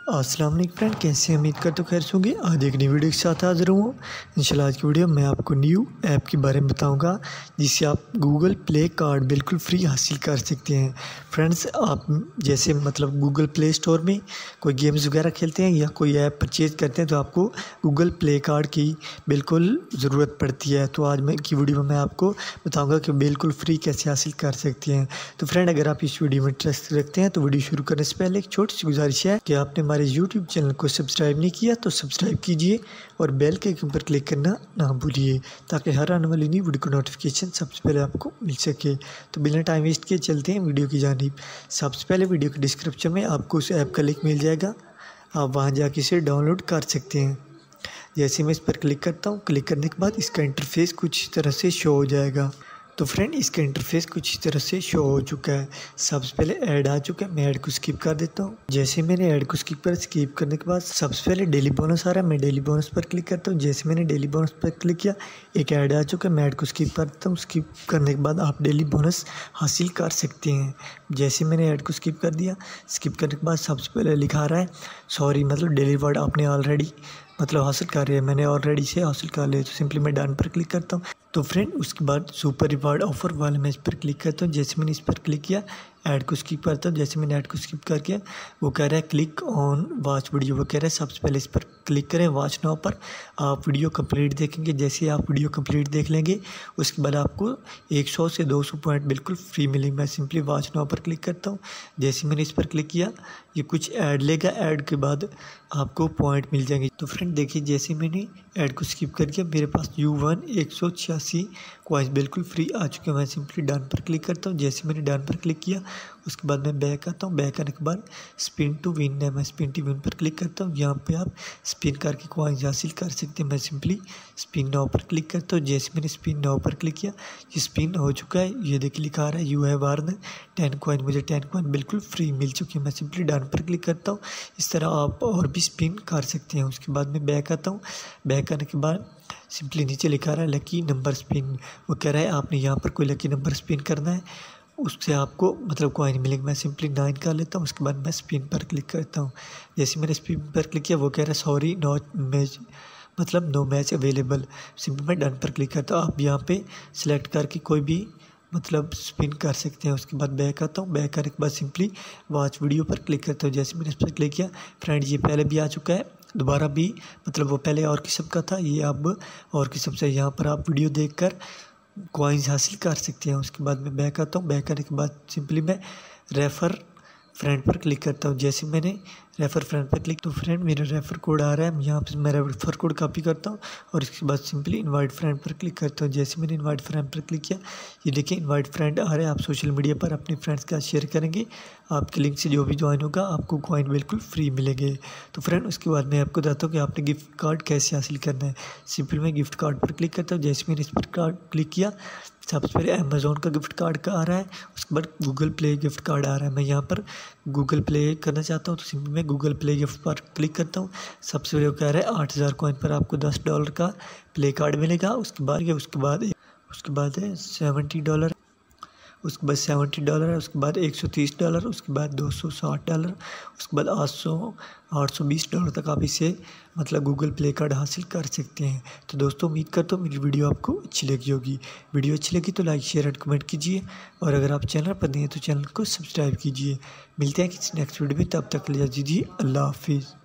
अस्सलाम वालेकुम फ्रेंड, कैसे हैं? उम्मीद करता हूँ खैर होंगे। आज एक नई वीडियो के साथ हाजिर हूँ। इंशाल्लाह आज की वीडियो में आपको न्यू ऐप के बारे में बताऊंगा जिससे आप गूगल प्ले कार्ड बिल्कुल फ्री हासिल कर सकते हैं। फ्रेंड्स, आप जैसे गूगल प्ले स्टोर में कोई गेम्स वगैरह खेलते हैं या कोई ऐप परचेज़ करते हैं तो आपको गूगल प्ले कार्ड की बिल्कुल ज़रूरत पड़ती है। तो आज की वीडियो में मैं आपको बताऊँगा कि बिल्कुल फ्री कैसे हासिल कर सकते हैं। तो फ्रेंड, अगर आप इस वीडियो में इंटरेस्ट रखते हैं तो वीडियो शुरू करने से पहले एक छोटी सी गुजारिश है कि आपने हमारे यूट्यूब चैनल को सब्सक्राइब नहीं किया तो सब्सक्राइब कीजिए और बेल के आइकन पर क्लिक करना ना भूलिए ताकि हर आने वाली नई वीडियो का नोटिफिकेशन सबसे पहले आपको मिल सके। तो बिना टाइम वेस्ट किए चलते हैं वीडियो की जानिब। सबसे पहले वीडियो के डिस्क्रिप्शन में आपको उस ऐप का लिंक मिल जाएगा, आप वहाँ जाके इसे डाउनलोड कर सकते हैं। जैसे मैं इस पर क्लिक करता हूँ, क्लिक करने के बाद इसका इंटरफेस कुछ इस तरह से शो हो जाएगा। तो फ्रेंड, इसका इंटरफेस कुछ इस तरह से शो हो चुका है। सबसे पहले ऐड आ चुका है, मैं ऐड को स्किप कर देता हूँ। जैसे मैंने ऐड को स्किप करने के बाद सबसे पहले डेली बोनस आ रहा है, मैं डेली बोनस पर क्लिक करता हूँ। जैसे मैंने डेली बोनस पर क्लिक किया, एक ऐड आ चुका है, मैं ऐड को स्किप कर देता हूँ। स्किप करने के बाद आप डेली बोनस हासिल कर सकते हैं। जैसे मैंने ऐड को स्किप कर दिया, स्किप करने के बाद सबसे पहले लिखा रहा है सॉरी, डेली रिवॉर्ड आपने ऑलरेडी हासिल कर रहे हैं, मैंने ऑलरेडी से हासिल कर लिया। तो सिंपली मैं डन पर क्लिक करता हूँ। तो फ्रेंड, उसके बाद सुपर रिवार्ड ऑफर वाले मैं इस पर क्लिक करता हूँ। जैसे मैंने इस पर क्लिक किया, ऐड को स्किप करता हूँ। जैसे मैंने ऐड को स्किप करके वो कह रहा है क्लिक ऑन वॉच वीडियो, वो कह रहा है सबसे पहले इस पर क्लिक करें वॉच नाउ पर, आप वीडियो कंप्लीट देखेंगे। जैसे आप वीडियो कंप्लीट देख लेंगे उसके बाद आपको 100 से 200 पॉइंट बिल्कुल फ्री मिलेंगे। मैं सिंपली वॉच नाउ पर क्लिक करता हूँ। जैसे मैंने इस पर क्लिक किया, ये कुछ ऐड लेगा, ऐड के बाद आपको पॉइंट मिल जाएंगे। तो फ्रेंड देखिए, जैसे मैंने ऐड को स्किप करके मेरे पास U1 186 कॉइन्स बिल्कुल फ्री आ चुके हैं। मैं सिंपली डन पर क्लिक करता हूँ। जैसे मैंने डन पर क्लिक किया उसके बाद मैं बैक आता हूँ। बैक आने के बाद स्पिन टू विन है, मैं स्पिन टू विन पर क्लिक करता हूँ। यहाँ पे आप स्पिन करके कॉइन्स हासिल कर सकते हैं। मैं सिंपली स्पिन नाउ पर क्लिक करता हूँ। जैसे मैंने स्पिन नाउ पर क्लिक किया, ये स्पिन हो चुका है। ये देखिए लिखा आ रहा है यू हैव अर्न 10 कॉइन, मुझे 10 कॉइन बिल्कुल फ्री मिल चुकी है। मैं सिंपली डन पर क्लिक करता हूँ। इस तरह आप और भी स्पिन कर सकते हैं। उसके बाद मैं बैक आता हूँ। बैक आने के बाद सिंपली नीचे लिखा रहा है लकी नंबर स्पिन, वो कह रहा है आपने यहाँ पर कोई लकी नंबर स्पिन करना है, उससे आपको कॉइन मिलेंगे। मैं सिंपली 9 कर लेता हूँ। उसके बाद मैं स्पिन पर क्लिक करता हूँ। जैसे मैंने स्पिन पर क्लिक किया, वो कह रहा है sorry no match available. Simply मैं डन पर क्लिक करता हूँ। आप यहाँ पे सिलेक्ट करके कोई भी स्पिन कर सकते हैं। उसके बाद बैक आता हूँ। बैक करने के बाद सिंपली वॉच वीडियो पर क्लिक करता हूँ। जैसे मैंने इस पर क्लिक किया, फ्रेंड ये पहले भी आ चुका है, दोबारा भी वो पहले और किस्म का था, ये अब और किस्म से। यहाँ पर आप वीडियो देखकर कॉइन्स हासिल कर सकते हैं। उसके बाद मैं बैक आता हूँ। बैक करने के बाद सिंपली मैं रेफ़र फ्रेंड पर क्लिक करता हूँ। जैसे मैंने रेफ़र फ्रेंड पर क्लिक, तो फ्रेंड मेरा रेफ़र कोड आ रहा है, यहाँ पे मैं रेफ़र कोड कॉपी करता हूँ और इसके बाद सिंपली इनवाइट फ्रेंड पर क्लिक करता हूँ। जैसे मैंने इनवाइट फ्रेंड पर क्लिक किया, ये देखिए इनवाइट फ्रेंड आ रहा है। आप सोशल मीडिया पर अपने फ्रेंड्स के साथ शेयर करेंगे, आपके लिंक से जो भी ज्वाइन होगा आपको कॉइन बिल्कुल फ्री मिलेंगे। तो फ्रेंड, उसके बाद मैं आपको बताता हूँ कि आपने गिफ्ट कार्ड कैसे हासिल करना है। सिंपली मैं गिफ्ट कार्ड पर क्लिक करता हूँ। जैसे मैंने इस पर कार्ड क्लिक किया, सबसे पहले अमेज़ॉन का गिफ्ट कार्ड का आ रहा है, उसके बाद गूगल प्ले गिफ्ट कार्ड आ रहा है। मैं यहाँ पर गूगल प्ले करना चाहता हूँ तो सिंपली मैं गूगल प्ले गिफ्ट पर क्लिक करता हूँ। सबसे पहले वो कह रहा है 8000 कॉइन पर आपको $10 का प्ले कार्ड मिलेगा। उसके बाद है $70, उसके बाद $70 है, उसके बाद $130, उसके बाद $260, उसके बाद $820 तक आप इसे गूगल प्ले कार्ड हासिल कर सकते हैं। तो दोस्तों, उम्मीद करता हूँ मेरी वीडियो आपको अच्छी लगी होगी। वीडियो अच्छी लगी तो लाइक शेयर एंड कमेंट कीजिए और अगर आप चैनल पर नए हैं तो चैनल को सब्सक्राइब कीजिए। मिलते हैं किसी नेक्स्ट वीडियो में, तब तक के लिए दीजिए अल्लाह हाफिज़।